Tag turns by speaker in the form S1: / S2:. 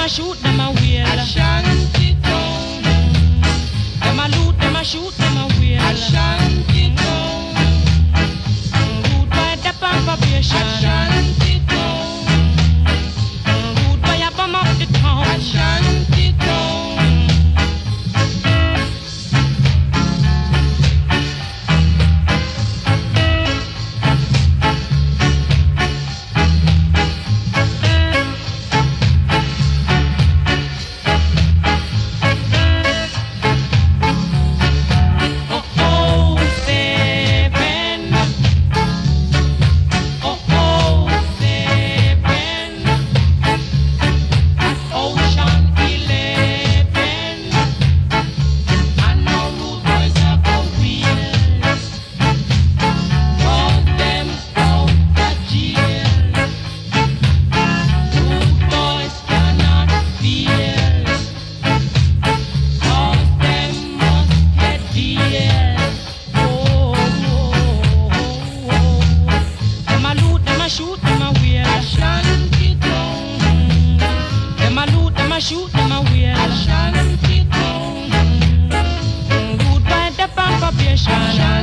S1: shoot, them a wheel.
S2: A Shanty Town.
S1: Them a loot, them a shoot, them a wheel.
S2: A Shanty Town.
S1: Root by the probation.
S2: A Shanty Town.
S1: Root by a bomb up the town.
S2: A Shanty Town.
S1: Shoot them a wheel.
S2: A Shanty Town.
S1: Them a loot, them a shoot, them a wheel.
S2: A Shanty Town.
S1: Root by the probation.